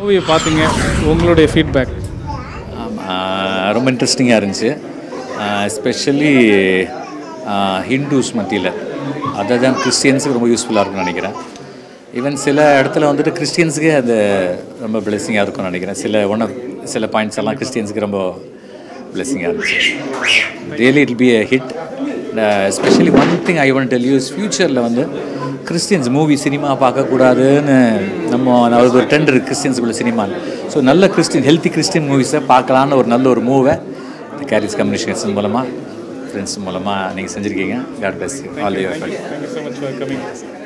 மூவியை பார்த்தீங்க, உங்களுடைய ஃபீட்பேக்? ரொம்ப இன்ட்ரெஸ்டிங்காக இருந்துச்சு. எஸ்பெஷலி ஹிந்துஸ் மத்தியில், அதை தான் கிறிஸ்டியன்ஸுக்கு ரொம்ப யூஸ்ஃபுல்லாக இருக்கும்னு நினைக்கிறேன். ஈவன் சில இடத்துல வந்துட்டு கிறிஸ்டியன்ஸுக்கே அது ரொம்ப பிளெஸிங்காக இருக்கும்னு நினைக்கிறேன். சில பாயிண்ட்ஸ் எல்லாம் கிறிஸ்டியன்ஸுக்கு ரொம்ப பிளெஸிங்காக இருந்துச்சு. Really it be a hit. Especially one thing I want tell you is ஃப்யூச்சரில் வந்து கிறிஸ்டியன்ஸ் மூவி சினிமா பார்க்கக்கூடாதுன்னு அதுக்கு ஒரு ட்ரெண்ட் இருக்குது கிறிஸ்டியன்ஸுக்குள்ள சினிமா. ஸோ நல்ல ஹெல்த்தி கிறிஸ்டியன் மூவிஸை பார்க்கலான்னு ஒரு நல்ல ஒரு மூவை இந்த கேரிஸ் கம்யூனிகேஷன் மூலமாக, ஃப்ரெண்ட்ஸ் மூலமாக நீங்கள் செஞ்சுருக்கீங்க. God bless you. All you. Thank you so much for coming.